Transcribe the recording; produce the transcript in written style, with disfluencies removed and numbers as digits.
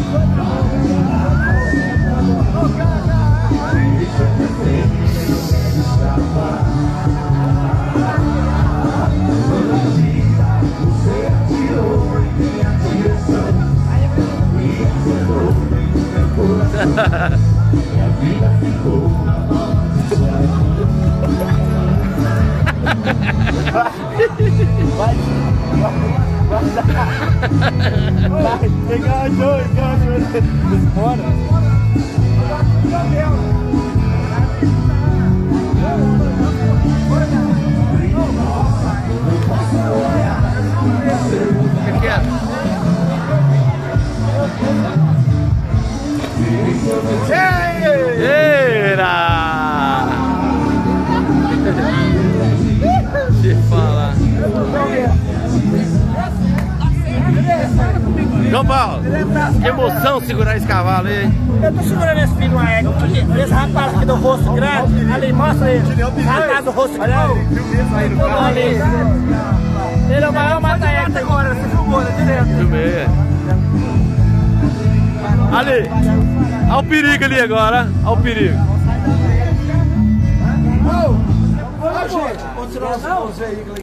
Vai, enganjou fora. O que é? Eira! Deixa eu falar. João Paulo, que emoção segurar esse cavalo aí, hein? Eu tô segurando esse filho uma égua, porque esse rapaz aqui do rosto grande, ali, mostra ele, atrás do rosto grande. Ele é o maior mata-égua agora, você filmou, né, direto? Filmei. Ali, olha o perigo ali agora, olha o perigo. Ô, gente, vou tirar os veículos.